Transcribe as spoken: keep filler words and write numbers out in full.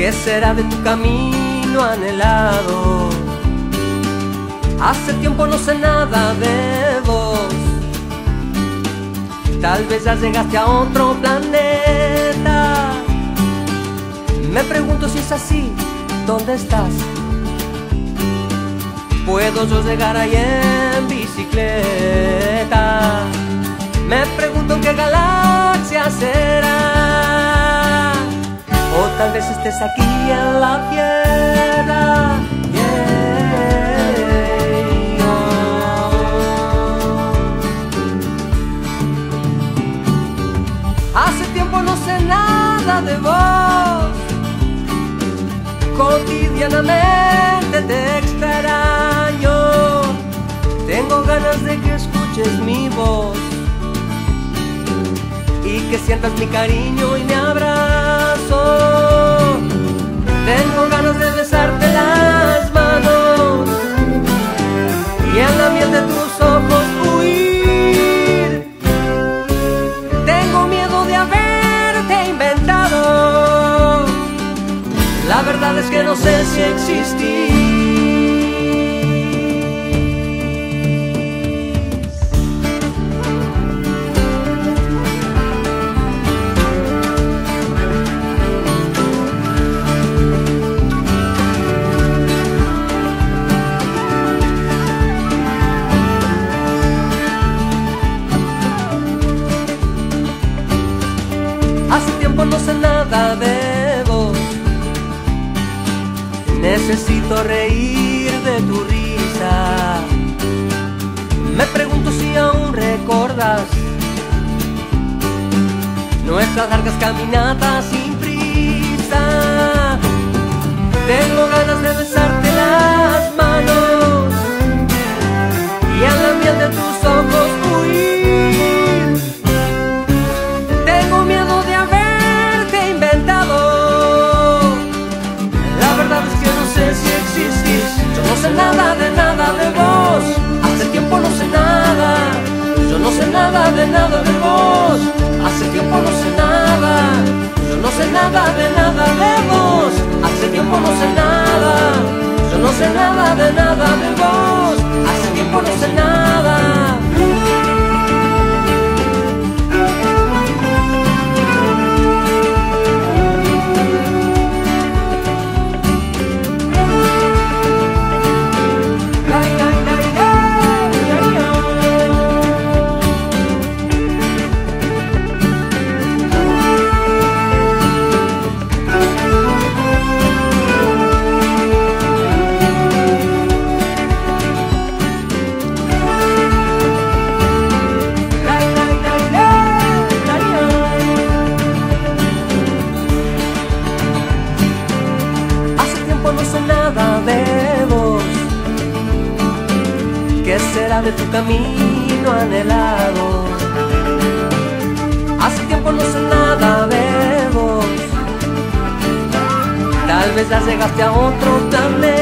¿Qué será de tu camino anhelado? Hace tiempo no sé nada de vos. Tal vez ya llegaste a otro planeta. Me pregunto si es así, ¿dónde estás? ¿Puedo yo llegar ahí en bicicleta? Me pregunto qué galaxia será. O tal vez estés aquí en la Tierra. Yeah. Hace tiempo no sé nada de vos. Cotidianamente te extraño. Tengo ganas de que escuches mi voz y que sientas mi cariño y mi abrazo. Tengo ganas de besarte las manos y en la miel de tus ojos huir. Tengo miedo de haberte inventado. La verdad es que no sé si existís. Hace tiempo no sé nada de vos. Necesito reír de tu risa. Me pregunto si aún recordas nuestras largas caminatas sin prisa. Tengo ganas de besarte las manos y a la miel de tus ojos huir. Tengo miedo de haberte inventado. La verdad es que no sé si existís. Yo no sé nada de nada de vos. Hace tiempo no sé nada. Yo no sé nada de nada de vos. Hace tiempo no sé nada. Yo no sé nada de nada de vos. Hace tiempo no sé nada. Yo no sé nada de nada de vos. Hace tiempo no sé nada. ¿Qué será de tu camino anhelado? Hace tiempo no sé nada de vos. Tal vez ya llegaste a otro planeta.